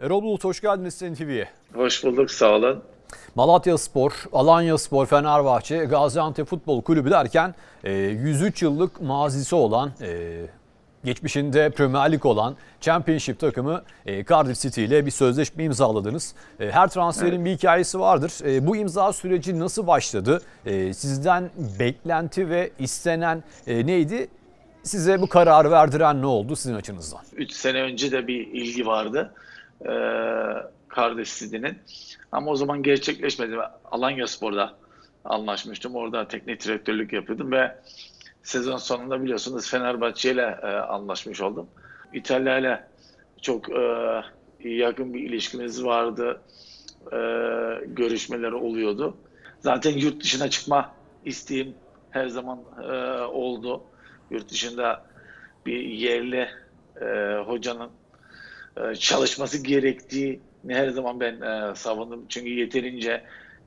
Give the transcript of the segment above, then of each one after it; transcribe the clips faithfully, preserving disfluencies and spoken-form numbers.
Erol Bulut, hoş geldiniz Senin T V'ye. Hoş bulduk, sağ olun. Malatyaspor, Alanyaspor, Fenerbahçe, Gaziantep Futbol Kulübü derken yüz üç yıllık mazisi olan, geçmişinde Premier Lig olan Championship takımı Cardiff City ile bir sözleşme imzaladınız. Her transferin evet. bir hikayesi vardır. Bu imza süreci nasıl başladı? Sizden beklenti ve istenen neydi? Size bu kararı verdiren ne oldu sizin açınızdan? üç sene önce de bir ilgi vardı ee, Cardiff City'nin. Ama o zaman gerçekleşmedi. Alanyaspor'da anlaşmıştım. Orada teknik direktörlük yapıyordum ve sezon sonunda biliyorsunuz Fenerbahçe ile e, anlaşmış oldum. İtalya ile çok e, yakın bir ilişkimiz vardı. E, görüşmeleri oluyordu. Zaten yurt dışına çıkma isteğim her zaman e, oldu. Yurt dışında bir yerli e, hocanın e, çalışması gerektiğini her zaman ben e, savundum. Çünkü yeterince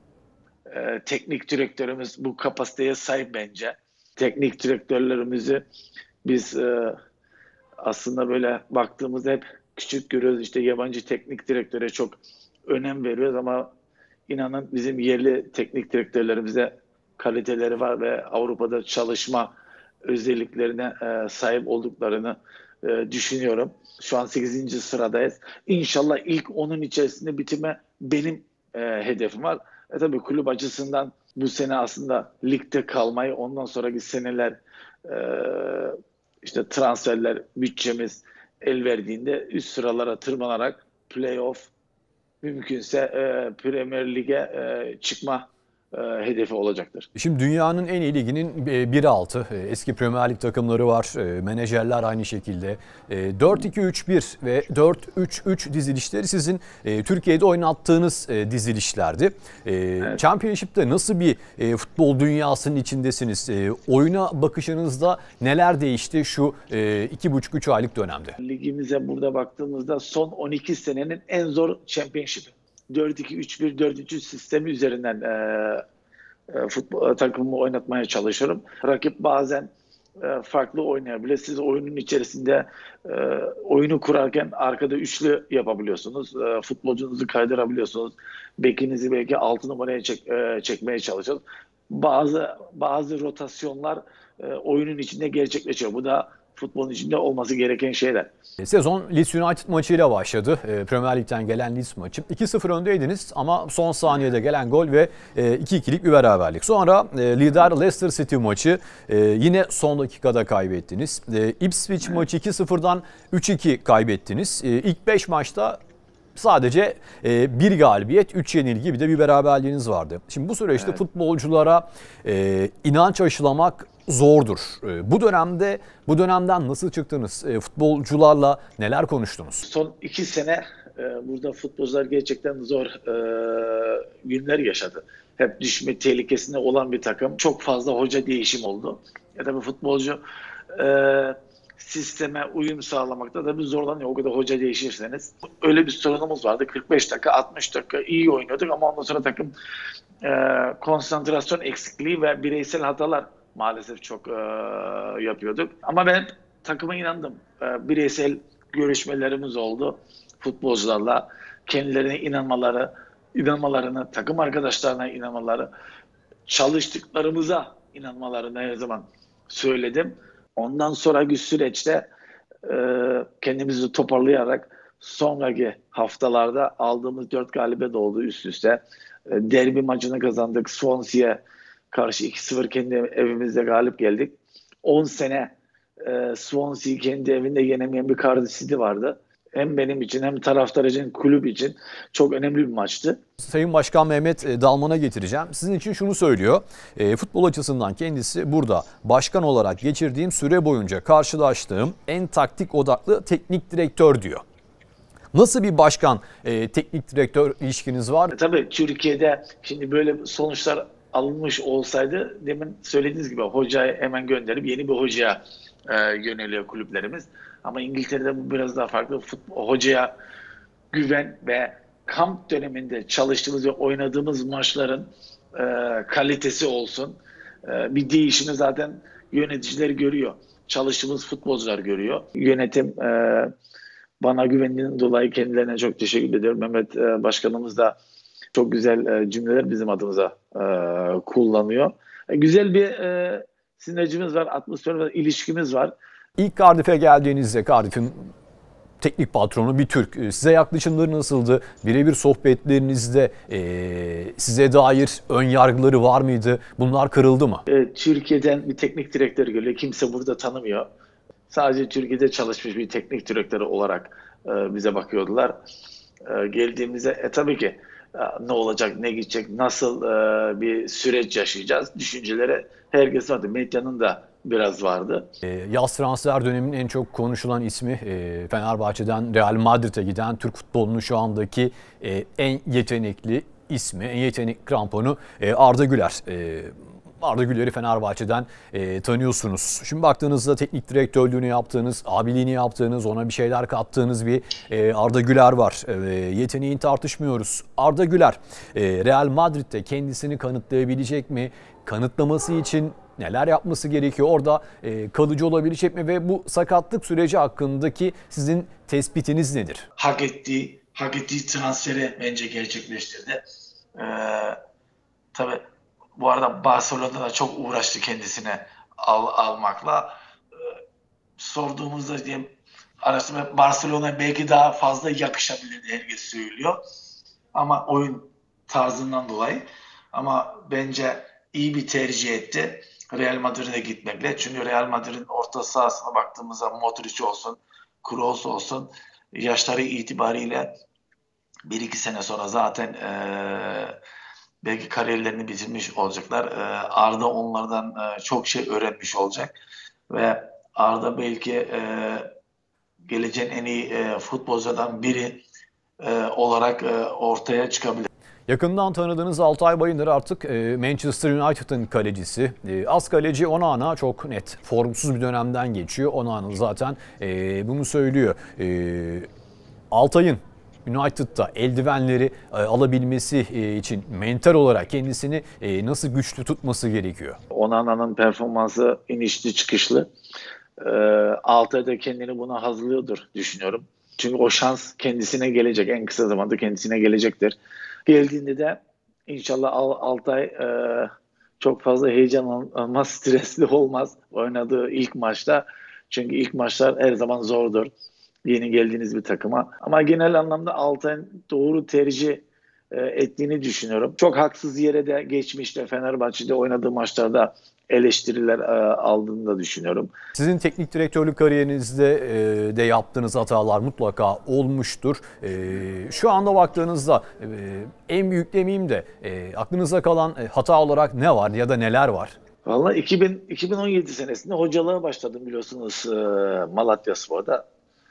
e, teknik direktörümüz bu kapasiteye sahip bence. Teknik direktörlerimizi biz e, aslında böyle baktığımızda hep küçük görüyoruz. İşte yabancı teknik direktöre çok önem veriyoruz ama inanın bizim yerli teknik direktörlerimize kaliteleri var ve Avrupa'da çalışma özelliklerine e, sahip olduklarını e, düşünüyorum. Şu an sekizinci sıradayız. İnşallah ilk onun içerisinde bitirme benim e, hedefim var. E tabii kulüp açısından bu sene aslında ligde kalmayı, ondan sonraki seneler e, işte transferler, bütçemiz el verdiğinde üst sıralara tırmanarak playoff, mümkünse e, Premier Lig'e e, çıkma e, hedefi olacaktır. Şimdi dünyanın en iyi liginin bir altı. Eski Premier Lig takımları var. Menajerler aynı şekilde. dört iki üç bir ve dört üç üç dizilişleri sizin Türkiye'de oynattığınız dizilişlerdi. Evet. Championship'te nasıl bir futbol dünyasının içindesiniz? Oyuna bakışınızda neler değişti şu iki buçuk üç aylık dönemde? Ligimize burada baktığımızda son on iki senenin en zor Championship'i. dört iki üç bir dört üç üç sistemi üzerinden e, e, futbol takımımı oynatmaya çalışıyorum. Rakip bazen e, farklı oynayabilir. Siz oyunun içerisinde e, oyunu kurarken arkada üçlü yapabiliyorsunuz. E, futbolcunuzu kaydırabiliyorsunuz. Bekinizi belki altı numaraya çek, e, çekmeye çalışıyorsunuz. Bazı bazı rotasyonlar e, oyunun içinde gerçekleşiyor. Bu da futbolun içinde olması gereken şeyler. Sezon Leeds United maçıyla başladı. Premier Lig'den gelen Leeds maçı. iki sıfır öndeydiniz ama son saniyede gelen gol ve iki ikilik bir beraberlik. Sonra lider Leicester City maçı yine son dakikada kaybettiniz. Ipswich maçı iki sıfırdan üç iki kaybettiniz. İlk beş maçta sadece bir galibiyet, üç yenilgi, bir de bir beraberliğiniz vardı. Şimdi bu süreçte evet. futbolculara inanç aşılamak zordur. Bu dönemde, bu dönemden nasıl çıktınız? Futbolcularla neler konuştunuz? Son iki sene burada futbolcular gerçekten zor günler yaşadı. Hep düşme tehlikesinde olan bir takım. Çok fazla hoca değişim oldu. Ya da bir futbolcu sisteme uyum sağlamakta da bir zorlanıyor. O kadar hoca değişirseniz. Öyle bir sorunumuz vardı. kırk beş dakika, altmış dakika iyi oynuyorduk ama ondan sonra takım konsantrasyon eksikliği ve bireysel hatalar maalesef çok e, yapıyorduk. Ama ben takıma inandım. E, bireysel görüşmelerimiz oldu futbolcularla. Kendilerine inanmaları, inanmalarını, takım arkadaşlarına inanmaları, çalıştıklarımıza inanmalarını her zaman söyledim. Ondan sonraki süreçte e, kendimizi toparlayarak sonraki haftalarda aldığımız dört galibiyet oldu üst üste. E, derbi maçını kazandık. Swansea'ya karşı iki sıfır kendi evimizde galip geldik. on sene e, Swansea kendi evinde yenemeyen bir Cardiff City vardı. Hem benim için hem taraftar için, kulüp için çok önemli bir maçtı. Sayın Başkan Mehmet Dalman'a getireceğim. Sizin için şunu söylüyor. E, futbol açısından kendisi burada başkan olarak geçirdiğim süre boyunca karşılaştığım en taktik odaklı teknik direktör diyor. Nasıl bir başkan e, teknik direktör ilişkiniz var? E, tabii Türkiye'de şimdi böyle sonuçlar alınmış olsaydı demin söylediğiniz gibi hocayı hemen gönderip yeni bir hocaya e, yöneliyor kulüplerimiz. Ama İngiltere'de bu biraz daha farklı. Futbol, hocaya güven ve kamp döneminde çalıştığımız ve oynadığımız maçların e, kalitesi olsun. E, bir değişimi zaten yöneticiler görüyor. Çalıştığımız futbolcular görüyor. Yönetim e, Bana güvendiğinden dolayı kendilerine çok teşekkür ediyorum. Mehmet e, Başkanımız da çok güzel e, cümleler bizim adımıza e, kullanıyor. E, güzel bir e, sinerjimiz var, atmosfer ve ilişkimiz var. İlk Cardiff'e geldiğinizde Cardiff'in teknik patronu bir Türk. Size yaklaşımları nasıldı? Birebir sohbetlerinizde e, size dair ön yargıları var mıydı? Bunlar kırıldı mı? E, Türkiye'den bir teknik direktör geliyor. Kimse burada tanımıyor. Sadece Türkiye'de çalışmış bir teknik direktör olarak e, bize bakıyordular. E, geldiğimizde e, tabii ki e, ne olacak, ne gidecek, nasıl e, bir süreç yaşayacağız düşünceleri herkes vardı. Medyanın da biraz vardı. E, yaz transfer döneminin en çok konuşulan ismi e, Fenerbahçe'den Real Madrid'e giden Türk futbolunun şu andaki e, en yetenekli ismi, en yetenekli kramponu e, Arda Güler. E, Arda Güler'i Fenerbahçe'den e, tanıyorsunuz. Şimdi baktığınızda teknik direktörlüğünü yaptığınız, abiliğini yaptığınız, ona bir şeyler kattığınız bir e, Arda Güler var. E, yeteneğini tartışmıyoruz. Arda Güler e, Real Madrid'de kendisini kanıtlayabilecek mi? Kanıtlaması için neler yapması gerekiyor? Orada e, kalıcı olabilecek mi? Ve bu sakatlık süreci hakkındaki sizin tespitiniz nedir? Hak ettiği, hak ettiği transferi bence gerçekleştirdi. Ee, tabii bu arada Barcelona'da çok uğraştı kendisine al, almakla. Ee, sorduğumuzda diyeyim, araştırma Barcelona belki daha fazla yakışabilirdi, herkes söylüyor. Ama oyun tarzından dolayı. Ama bence iyi bir tercih etti Real Madrid'e gitmekle. Çünkü Real Madrid'in orta sahasına baktığımızda Modric olsun, Kroos olsun, yaşları itibariyle bir iki sene sonra zaten ee, belki kariyerlerini bitirmiş olacaklar. Ee, Arda onlardan e, çok şey öğrenmiş olacak. Ve Arda belki e, geleceğin en iyi e, futbolculardan biri e, olarak e, ortaya çıkabilir. Yakından tanıdığınız Altay Bayındır artık e, Manchester United'ın kalecisi. E, az kaleci Onana çok net formsuz bir dönemden geçiyor. Onana zaten e, bunu söylüyor. E, Altay'ın United'da eldivenleri e, alabilmesi e, için mental olarak kendisini e, nasıl güçlü tutması gerekiyor? Onana'nın performansı inişli çıkışlı. E, Altay da kendini buna hazırlıyordur düşünüyorum. Çünkü o şans kendisine gelecek. En kısa zamanda kendisine gelecektir. Geldiğinde de inşallah Altay e, çok fazla heyecanlanmaz, stresli olmaz oynadığı ilk maçta. Çünkü ilk maçlar her zaman zordur. Yeni geldiğiniz bir takıma. Ama genel anlamda Altay'ın doğru tercih e, ettiğini düşünüyorum. Çok haksız yere de geçmişte Fenerbahçe'de oynadığı maçlarda eleştiriler e, aldığını da düşünüyorum. Sizin teknik direktörlük kariyerinizde e, de yaptığınız hatalar mutlaka olmuştur. E, şu anda baktığınızda e, en büyük demeyeyim de e, aklınıza kalan e, hata olarak ne var ya da neler var? Vallahi iki bin, iki bin on yedi senesinde hocalığa başladım biliyorsunuz e, Malatyaspor'da.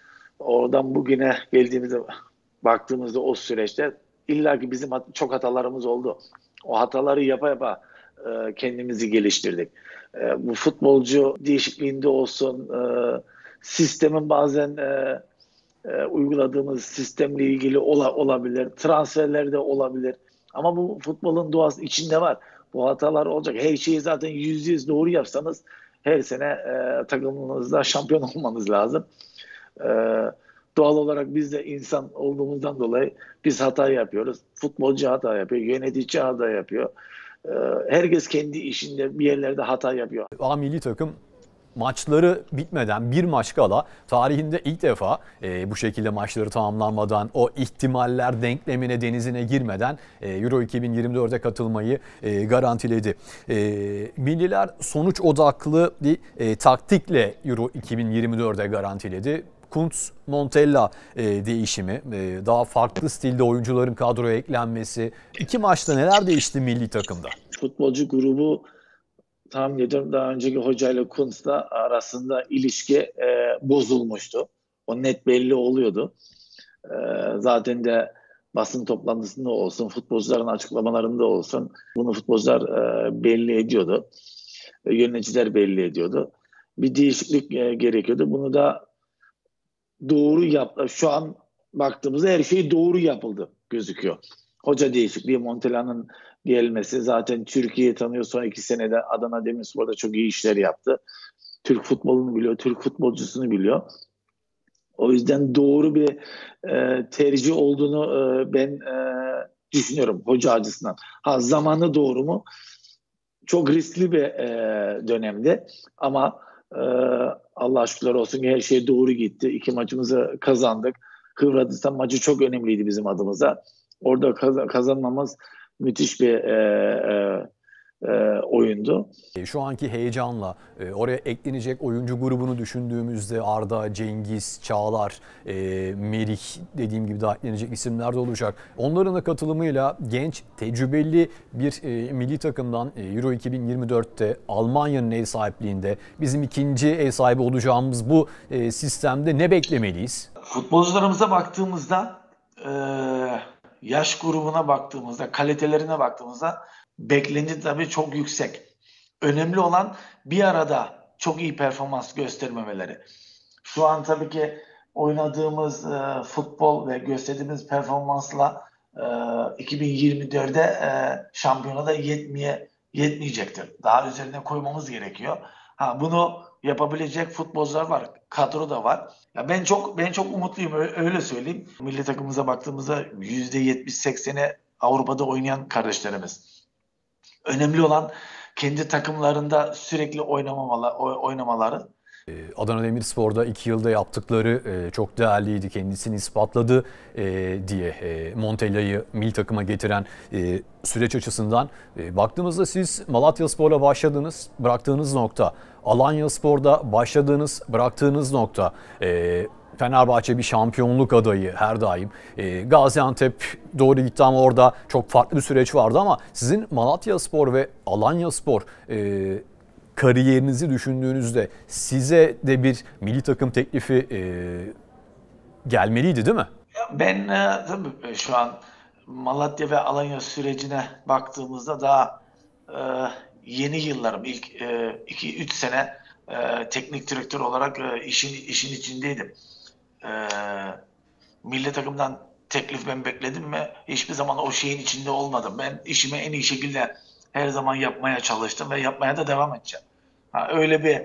Oradan bugüne geldiğimizde baktığımızda o süreçte illaki bizim çok hatalarımız oldu. O hataları yapa yapa e, kendimizi geliştirdik. E, bu futbolcu değişikliğinde olsun, e, sistemin bazen e, e, uyguladığımız sistemle ilgili ola, olabilir, transferlerde olabilir. Ama bu futbolun doğası içinde var. Bu hatalar olacak. Her şeyi zaten yüzde yüz doğru yapsanız her sene e, takımınızda şampiyon olmanız lazım. Ee, doğal olarak biz de insan olduğumuzdan dolayı biz hata yapıyoruz. Futbolcu hata yapıyor, yönetici hata yapıyor. Ee, herkes kendi işinde bir yerlerde hata yapıyor. A milli takım maçları bitmeden bir maç kala tarihinde ilk defa e, bu şekilde maçları tamamlanmadan o ihtimaller denklemine denizine girmeden e, Euro iki bin yirmi dört'e katılmayı e, garantiledi. E, milliler sonuç odaklı bir e, taktikle Euro iki bin yirmi dört'e garantiledi. Kuntz, Montella e, değişimi, e, daha farklı stilde oyuncuların kadroya eklenmesi. İki maçta neler değişti milli takımda? Futbolcu grubu tahmin ediyorum daha önceki hocayla Kuntz'la arasında ilişki e, bozulmuştu. O net belli oluyordu. E, zaten de basın toplantısında olsun, futbolcuların açıklamalarında olsun bunu futbolcular e, belli ediyordu. E, yöneticiler belli ediyordu. Bir değişiklik e, gerekiyordu. Bunu da doğru yaptı. Şu an baktığımızda her şey doğru yapıldı gözüküyor. Hoca değişikliği, Montella'nın gelmesi, zaten Türkiye'yi tanıyor. Son iki senede Adana Demirspor'da çok iyi işler yaptı. Türk futbolunu biliyor, Türk futbolcusunu biliyor. O, O yüzden doğru bir e, tercih olduğunu e, ben e, düşünüyorum hoca açısından. Ha, zamanı doğru mu? Çok riskli bir e, dönemdi ama e, Allah şükürler olsun ki her şey doğru gitti. İki maçımızı kazandık. Hırvatistan maçı çok önemliydi bizim adımıza. Orada kaz- kazanmamız müthiş bir e, e, e, oyundu. E, Şu anki heyecanla e, oraya eklenecek oyuncu grubunu düşündüğümüzde Arda, Cengiz, Çağlar, e, Merih dediğim gibi daha eklenecek isimler de olacak. Onların da katılımıyla genç, tecrübeli bir e, milli takımdan e, Euro iki bin yirmi dörtte Almanya'nın ev sahipliğinde bizim ikinci ev sahibi olacağımız bu e, sistemde ne beklemeliyiz? Futbolcularımıza baktığımızda, e, yaş grubuna baktığımızda, kalitelerine baktığımızda beklenti tabii çok yüksek. Önemli olan bir arada çok iyi performans göstermemeleri. Şu an tabii ki oynadığımız e, futbol ve gösterdiğimiz performansla e, iki bin yirmi dörde e, şampiyonada yetmeye yetmeyecektir. Daha üzerine koymamız gerekiyor. Ha, bunu yapabilecek futbolcular var, kadro da var. Ya ben çok ben çok umutluyum, öyle söyleyeyim. Milli takımımıza baktığımızda yüzde yetmiş sekseni Avrupa'da oynayan kardeşlerimiz. Önemli olan kendi takımlarında sürekli oynamamaları, oynamaları. Adana Demirspor'da iki yılda yaptıkları e, çok değerliydi. Kendisini ispatladı e, diye e, Montella'yı milli takıma getiren e, süreç açısından e, baktığımızda siz Malatyaspor'la başladınız, bıraktığınız nokta, Alanyaspor'da başladığınız, bıraktığınız nokta, e, Fenerbahçe bir şampiyonluk adayı her daim. E, Gaziantep doğru gitti ama orada çok farklı bir süreç vardı ama sizin Malatyaspor ve Alanyaspor e, kariyerinizi düşündüğünüzde size de bir milli takım teklifi e, gelmeliydi değil mi? Ben e, tabii şu an Malatya ve Alanya sürecine baktığımızda daha e, yeni yıllarım. İlk iki üç sene e, teknik direktör olarak e, işin işin içindeydim. E, milli takımdan teklif ben bekledim ve hiçbir zaman o şeyin içinde olmadım. Ben işimi en iyi şekilde her zaman yapmaya çalıştım ve yapmaya da devam edeceğim. Ha, öyle bir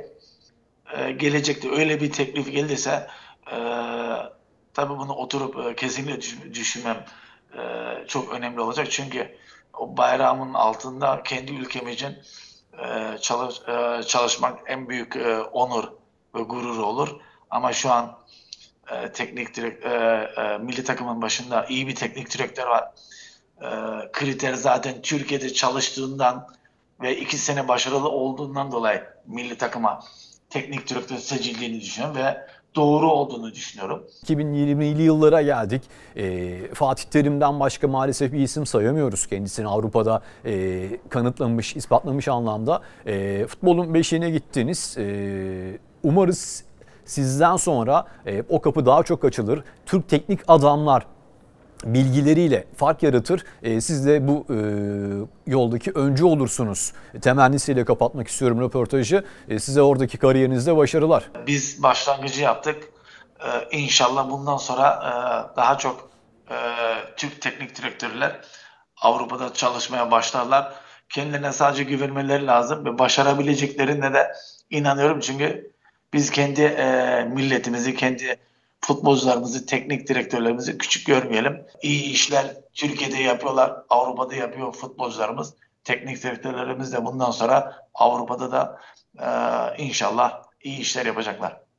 e, gelecekte öyle bir teklif gelirse e, tabii bunu oturup e, kesinlikle düş- düşünmem e, çok önemli olacak. Çünkü o bayrağımın altında kendi ülkemizin e, çalış, e, çalışmak en büyük e, onur ve gurur olur. Ama şu an e, teknik direkt, e, e, milli takımın başında iyi bir teknik direktör var. E, kriter zaten Türkiye'de çalıştığından ve iki sene başarılı olduğundan dolayı milli takıma teknik direktör seçildiğini düşünüyorum ve doğru olduğunu düşünüyorum. iki bin yirmili yıllara geldik. E, Fatih Terim'den başka maalesef bir isim sayamıyoruz. Kendisini Avrupa'da e, kanıtlamış, ispatlamış anlamda. E, futbolun beşiğine gittiniz. E, umarız sizden sonra e, o kapı daha çok açılır. Türk teknik adamlar bilgileriyle fark yaratır. E, siz de bu e, yoldaki öncü olursunuz. Temennisiyle kapatmak istiyorum röportajı. E, size oradaki kariyerinizde başarılar. Biz başlangıcı yaptık. Ee, İnşallah bundan sonra e, daha çok e, Türk teknik direktörler Avrupa'da çalışmaya başlarlar. Kendilerine sadece güvenmeleri lazım ve başarabileceklerine de inanıyorum. Çünkü biz kendi e, milletimizi, kendi futbolcularımızı, teknik direktörlerimizi küçük görmeyelim. İyi işler Türkiye'de yapıyorlar, Avrupa'da yapıyor futbolcularımız. Teknik direktörlerimiz de bundan sonra Avrupa'da da e, inşallah iyi işler yapacaklar.